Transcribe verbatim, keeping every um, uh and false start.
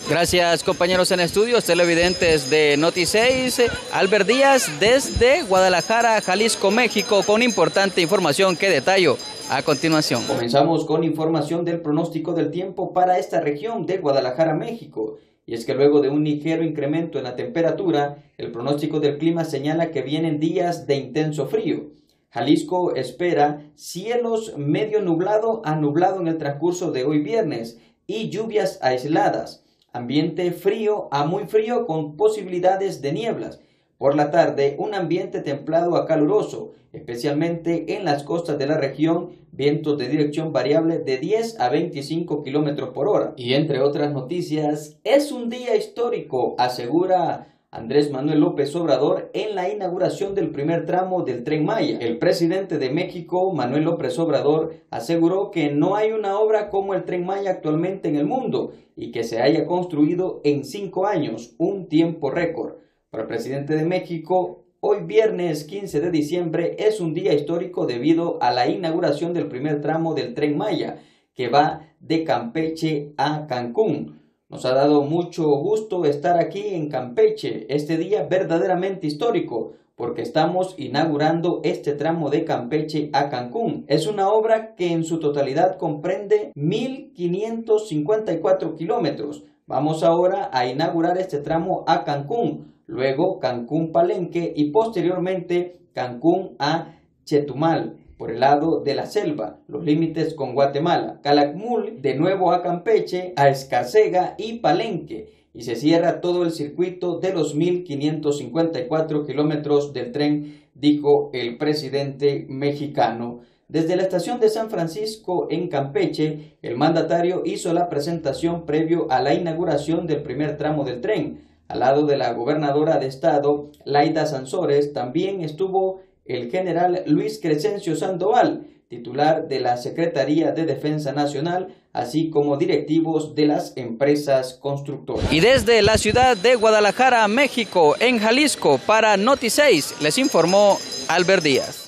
Gracias, compañeros en estudios, televidentes de Noti seis. Albert Díaz desde Guadalajara, Jalisco, México, con importante información que detallo a continuación. Comenzamos con información del pronóstico del tiempo para esta región de Guadalajara, México. Y es que luego de un ligero incremento en la temperatura, el pronóstico del clima señala que vienen días de intenso frío. Jalisco espera cielos medio nublado a nublado en el transcurso de hoy viernes y lluvias aisladas. Ambiente frío a muy frío con posibilidades de nieblas. Por la tarde, un ambiente templado a caluroso, especialmente en las costas de la región, vientos de dirección variable de diez a veinticinco kilómetros por hora. Y entre otras noticias, es un día histórico, asegura Andrés Manuel López Obrador en la inauguración del primer tramo del Tren Maya. El presidente de México, Manuel López Obrador, aseguró que no hay una obra como el Tren Maya actualmente en el mundo y que se haya construido en cinco años, un tiempo récord. Para el presidente de México, hoy viernes quince de diciembre es un día histórico debido a la inauguración del primer tramo del Tren Maya, que va de Campeche a Cancún. Nos ha dado mucho gusto estar aquí en Campeche, este día verdaderamente histórico, porque estamos inaugurando este tramo de Campeche a Cancún. Es una obra que en su totalidad comprende mil quinientos cincuenta y cuatro kilómetros. Vamos ahora a inaugurar este tramo a Cancún, luego Cancún-Palenque y posteriormente Cancún a Chetumal, por el lado de la selva, los límites con Guatemala, Calakmul, de nuevo a Campeche, a Escárcega y Palenque, y se cierra todo el circuito de los mil quinientos cincuenta y cuatro kilómetros del tren, dijo el presidente mexicano. Desde la estación de San Francisco en Campeche, el mandatario hizo la presentación previo a la inauguración del primer tramo del tren. Al lado de la gobernadora de estado, Laida Sansores, también estuvo el general Luis Crescencio Sandoval, titular de la Secretaría de Defensa Nacional, así como directivos de las empresas constructoras. Y desde la ciudad de Guadalajara, México, en Jalisco, para Noti seis, les informó Albert Díaz.